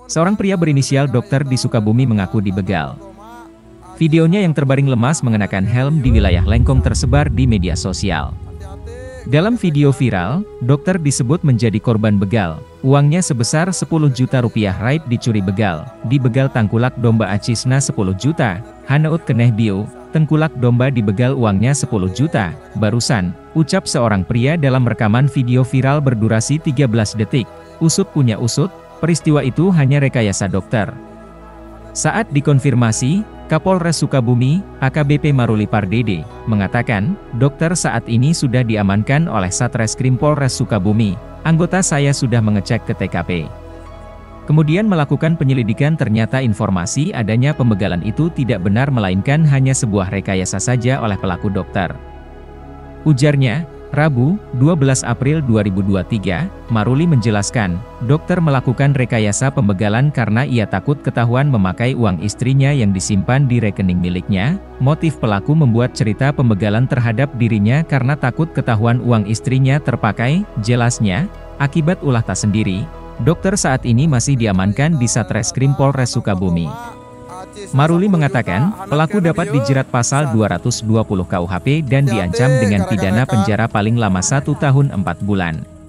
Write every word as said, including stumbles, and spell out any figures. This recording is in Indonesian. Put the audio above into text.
Seorang pria berinisial Dokter di Sukabumi mengaku dibegal. Videonya yang terbaring lemas mengenakan helm di wilayah Lengkong tersebar di media sosial. Dalam video viral, dokter disebut menjadi korban begal. Uangnya sebesar sepuluh juta rupiah raib dicuri begal. Di begal Tangkulak Domba Acisna sepuluh juta. Haneut Keneh Bio, Tengkulak Domba dibegal uangnya sepuluh juta. Barusan, ucap seorang pria dalam rekaman video viral berdurasi tiga belas detik. Usut punya usut, peristiwa itu hanya rekayasa dokter. Saat dikonfirmasi, Kapolres Sukabumi, A K B P Maruli Pardede, mengatakan, dokter saat ini sudah diamankan oleh Satreskrim Polres Sukabumi. Anggota saya sudah mengecek ke T K P. Kemudian melakukan penyelidikan, ternyata informasi adanya pembegalan itu tidak benar melainkan hanya sebuah rekayasa saja oleh pelaku dokter. Ujarnya, Rabu, dua belas April dua ribu dua puluh tiga, Maruli menjelaskan, dokter melakukan rekayasa pembegalan karena ia takut ketahuan memakai uang istrinya yang disimpan di rekening miliknya. Motif pelaku membuat cerita pembegalan terhadap dirinya karena takut ketahuan uang istrinya terpakai, jelasnya. Akibat ulah tak sendiri, dokter saat ini masih diamankan di Satreskrim Polres Sukabumi. Maruli mengatakan, pelaku dapat dijerat pasal dua ratus dua puluh K U H P dan diancam dengan pidana penjara paling lama satu tahun empat bulan.